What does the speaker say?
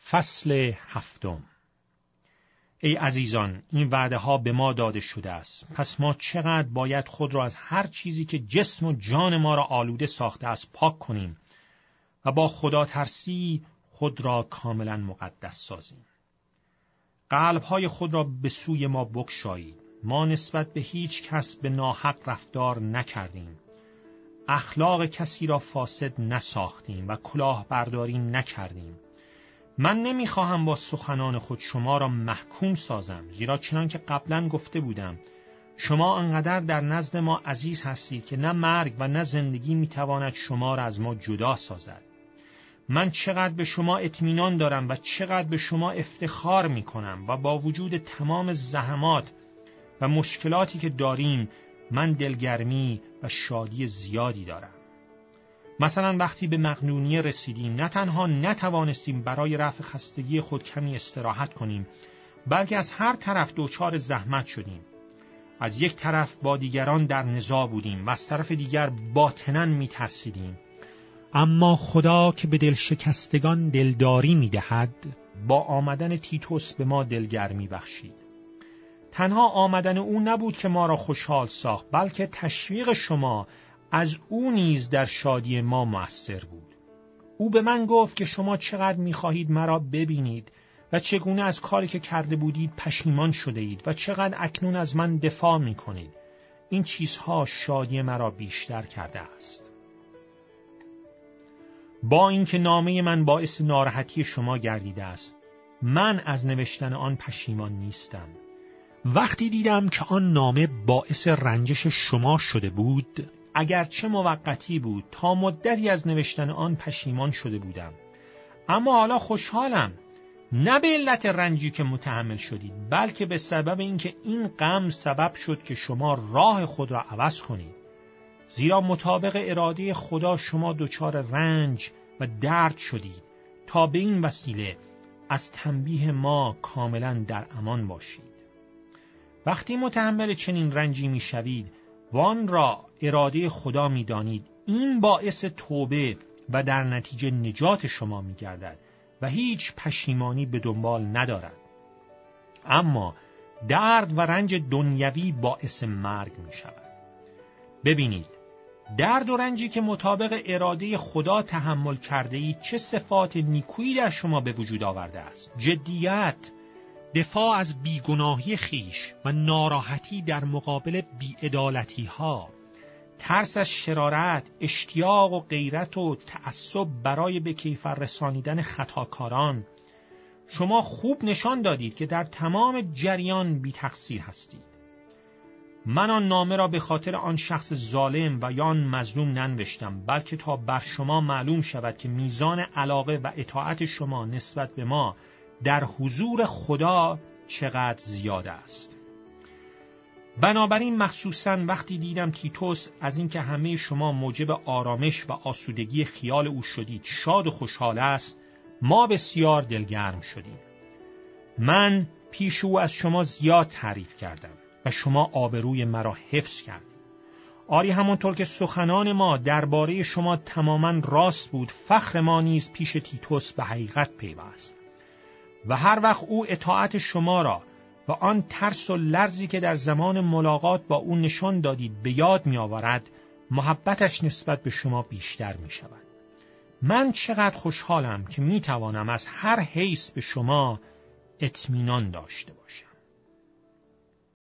فصل 7. ای عزیزان، این وعده ها به ما داده شده است. پس ما چقدر باید خود را از هر چیزی که جسم و جان ما را آلوده ساخته است پاک کنیم و با خدا ترسی خود را کاملا مقدس سازیم. قلب‌های خود را به سوی ما بگشایید. ما نسبت به هیچ کس به ناحق رفتار نکردیم. اخلاق کسی را فاسد نساختیم و کلاهبرداری نکردیم. من نمیخواهم با سخنان خود شما را محکوم سازم، زیرا چنان که قبلا گفته بودم شما انقدر در نزد ما عزیز هستید که نه مرگ و نه زندگی میتواند شما را از ما جدا سازد. من چقدر به شما اطمینان دارم و چقدر به شما افتخار میکنم و با وجود تمام زحمات و مشکلاتی که داریم من دلگرمی و شادی زیادی دارم. مثلا وقتی به مقنونیه رسیدیم نه تنها نتوانستیم برای رفع خستگی خود کمی استراحت کنیم، بلکه از هر طرف دچار زحمت شدیم. از یک طرف با دیگران در نزاع بودیم و از طرف دیگر باطناً می‌ترسیدیم. اما خدا که به دل شکستگان دلداری می‌دهد، با آمدن تیتوس به ما دلگرمی بخشید. تنها آمدن او نبود که ما را خوشحال ساخت، بلکه تشویق شما از او نیز در شادی ما مؤثر بود. او به من گفت که شما چقدر می‌خواهید مرا ببینید و چگونه از کاری که کرده بودید پشیمان شده اید و چقدر اکنون از من دفاع می‌کنید. این چیزها شادی مرا بیشتر کرده است. با اینکه نامه من باعث ناراحتی شما گردیده است، من از نوشتن آن پشیمان نیستم. وقتی دیدم که آن نامه باعث رنجش شما شده بود، اگرچه موقتی بود، تا مدتی از نوشتن آن پشیمان شده بودم. اما حالا خوشحالم، نه به علت رنجی که متحمل شدید، بلکه به سبب اینکه این غم سبب شد که شما راه خود را عوض کنید. زیرا مطابق اراده خدا شما دچار رنج و درد شدید تا به این وسیله از تنبیه ما کاملا در امان باشید. وقتی متحمل چنین رنجی میشوید و آن را اراده خدا میدانید، این باعث توبه و در نتیجه نجات شما میگردد و هیچ پشیمانی به دنبال ندارد. اما درد و رنج دنیوی باعث مرگ میشود. ببینید، درد و رنجی که مطابق اراده خدا تحمل کرده اید چه صفات نیکویی در شما به وجود آورده است. جدیت، دفاع از بیگناهی خیش و ناراحتی در مقابل بی‌عدالتی ها، ترس از شرارت، اشتیاق و غیرت و تعصب برای به کیفر رسانیدن خطاکاران. شما خوب نشان دادید که در تمام جریان بی تقصیر هستید. من آن نامه را به خاطر آن شخص ظالم و یا آن مظلوم ننوشتم، بلکه تا بر شما معلوم شود که میزان علاقه و اطاعت شما نسبت به ما در حضور خدا چقدر زیاد است. بنابراین مخصوصاً وقتی دیدم تیتوس از اینکه همه شما موجب آرامش و آسودگی خیال او شدید شاد و خوشحال است، ما بسیار دلگرم شدیم. من پیش او از شما زیاد تعریف کردم و شما آبروی مرا حفظ کردید. آری همانطور که سخنان ما درباره شما تماماً راست بود، فخر ما نیز پیش تیتوس به حقیقت پیوست. و هر وقت او اطاعت شما را و آن ترس و لرزی که در زمان ملاقات با او نشان دادید به یاد می آورد، محبتش نسبت به شما بیشتر می شود. من چقدر خوشحالم که می توانم از هر حیث به شما اطمینان داشته باشم.